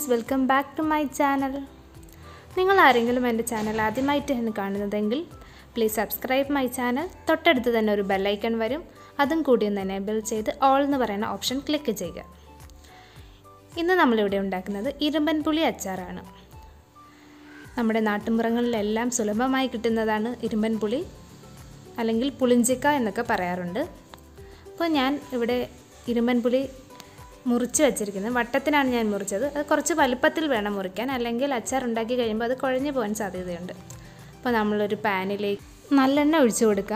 friends, welcome back to my channel. നിങ്ങൾ ആരെങ്കിലും എൻ്റെ ചാനൽ ആദ്യമായിട്ടാണ് കാണുന്നതെങ്കിൽ പ്ലീസ് സബ്സ്ക്രൈബ് മൈ ചാനൽ. തൊട്ടടുത്ത് തന്നെ ഒരു ബെൽ ഐക്കൺ വരും, അതും കൂടി ഒന്ന് എനേബിൾ ചെയ്ത് ഓൾ എന്ന് പറയുന്ന ഓപ്ഷൻ ക്ലിക്ക് ചെയ്യുക. ഇന്ന് നമ്മളിവിടെ ഉണ്ടാക്കുന്നത് ഇരുമ്പൻ പുളി അച്ചാറാണ്. നമ്മുടെ നാട്ടുമ്പുറങ്ങളിലെല്ലാം സുലഭമായി കിട്ടുന്നതാണ് ഇരുമ്പൻ പുളി, അല്ലെങ്കിൽ പുളിഞ്ചിക്ക എന്നൊക്കെ പറയാറുണ്ട്. അപ്പോൾ ഞാൻ ഇവിടെ ഇരുമ്പൻ പുളി മുറിച്ച് വെച്ചിരിക്കുന്നത് വട്ടത്തിനാണ് ഞാൻ മുറിച്ചത്. അത് കുറച്ച് വലുപ്പത്തിൽ വേണം മുറിക്കാൻ, അല്ലെങ്കിൽ അച്ചാർ ഉണ്ടാക്കി കഴിയുമ്പോൾ അത് കുഴഞ്ഞു പോകാൻ സാധ്യതയുണ്ട്. അപ്പോൾ നമ്മളൊരു പാനിലേക്ക് നല്ലെണ്ണ ഒഴിച്ചു കൊടുക്കാം.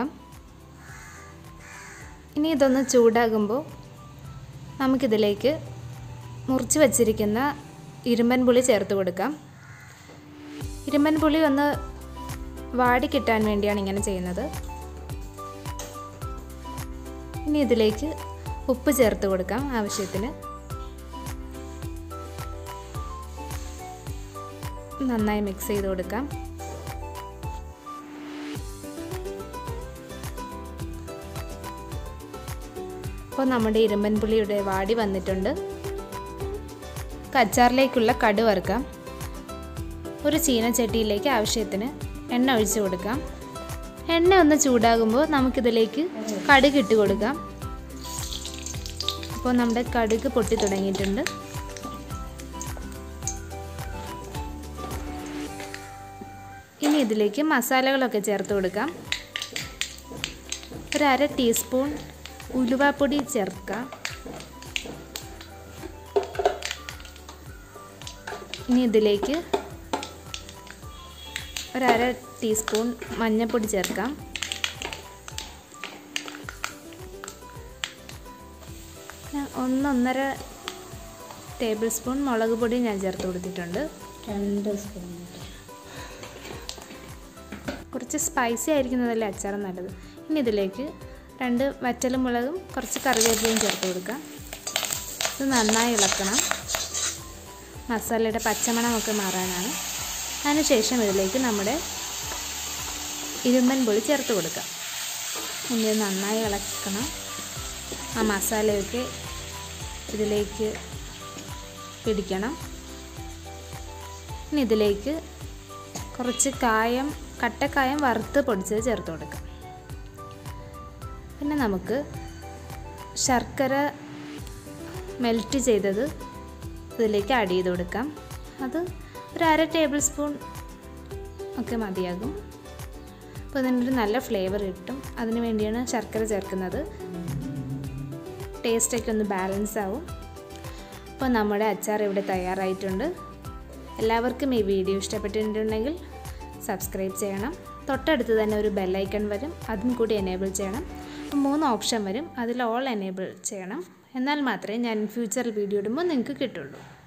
ഇനി ഇതൊന്ന് ചൂടാകുമ്പോൾ നമുക്കിതിലേക്ക് മുറിച്ച് വച്ചിരിക്കുന്ന ഇരുമ്പൻ പുളി ചേർത്ത് കൊടുക്കാം. ഇരുമ്പൻ പുളി ഒന്ന് വാടി കിട്ടാൻ വേണ്ടിയാണ് ഇങ്ങനെ ചെയ്യുന്നത്. ഇനി ഇതിലേക്ക് ഉപ്പ് ചേർത്ത് കൊടുക്കാം ആവശ്യത്തിന്. നന്നായി മിക്സ് ചെയ്ത് കൊടുക്കാം. അപ്പോൾ നമ്മുടെ ഇരുമ്പൻ പുളിയുടെ വാടി വന്നിട്ടുണ്ട്. അച്ചാറിലേക്കുള്ള കടു വറുക്കാം. ഒരു ചീനച്ചട്ടിയിലേക്ക് ആവശ്യത്തിന് എണ്ണ ഒഴിച്ച് കൊടുക്കാം. എണ്ണ ഒന്ന് ചൂടാകുമ്പോൾ നമുക്കിതിലേക്ക് കടുക് ഇട്ട് കൊടുക്കാം. അപ്പോൾ നമ്മുടെ കടുക് പൊട്ടി തുടങ്ങിയിട്ടുണ്ട്. ഇനി ഇതിലേക്ക് മസാലകളൊക്കെ ചേർത്ത് കൊടുക്കാം. ഒരു 1/2 ടീസ്പൂൺ ഉലുവാപ്പൊടി ചേർക്കാം. ഇനി ഇതിലേക്ക് ഒരു 1/2 ടീസ്പൂൺ മഞ്ഞൾപ്പൊടി ചേർക്കാം. ഒന്നൊന്നര ടേബിൾ സ്പൂൺ മുളക് പൊടി ഞാൻ ചേർത്ത് കൊടുത്തിട്ടുണ്ട്. 2 സ്പൂൺ. കുറച്ച് സ്പൈസി ആയിരിക്കുന്നതല്ലേ അച്ചാർ നല്ലത്. ഇനി ഇതിലേക്ക് 2 വറ്റൽമുളകും കുറച്ച് കറിവേപ്പിലയും ചേർത്ത് കൊടുക്കാം. ഇത് നന്നായി ഇളക്കണം, മസാലയുടെ പച്ചമണമൊക്കെ മാറാനാണ്. അതിനുശേഷം ഇതിലേക്ക് നമ്മുടെ ഇരുമ്പൻ പുളി ചേർത്ത് കൊടുക്കാം. ഇനി നന്നായി ഇളക്കണം. ആ മസാലയൊക്കെ ഇതിലേക്ക് പിടിക്കണം. ഇനി ഇതിലേക്ക് കുറച്ച് കട്ടക്കായം വറുത്ത് പൊടിച്ചത് ചേർത്ത് കൊടുക്കാം. പിന്നെ നമുക്ക് ശർക്കര മെൽറ്റ് ചെയ്തത് ഇതിലേക്ക് ആഡ് ചെയ്ത് കൊടുക്കാം. അത് ഒരു 1/2 ടേബിൾ സ്പൂൺ ഒക്കെ മതിയാകും. അപ്പോൾ ഇതിനൊരു നല്ല ഫ്ലേവർ കിട്ടും. അതിന് വേണ്ടിയാണ് ശർക്കര ചേർക്കുന്നത്. ടേസ്റ്റൊക്കെ ഒന്ന് ബാലൻസ് ആവും. അപ്പോൾ നമ്മുടെ അച്ചാർ ഇവിടെ തയ്യാറായിട്ടുണ്ട്. എല്ലാവർക്കും ഈ വീഡിയോ ഇഷ്ടപ്പെട്ടിട്ടുണ്ടെങ്കിൽ സബ്സ്ക്രൈബ് ചെയ്യണം. തൊട്ടടുത്ത് തന്നെ ഒരു ബെൽ ഐക്കൺ വരും, അതും കൂടി എനേബിൾ ചെയ്യണം. 3 ഓപ്ഷൻ വരും, അതിൽ ഓൾ എനേബിൾ ചെയ്യണം. എന്നാൽ മാത്രമേ ഞാൻ ഫ്യൂച്ചറിൽ വീഡിയോ ഇടുമ്പോൾ നിങ്ങൾക്ക് കിട്ടുള്ളൂ.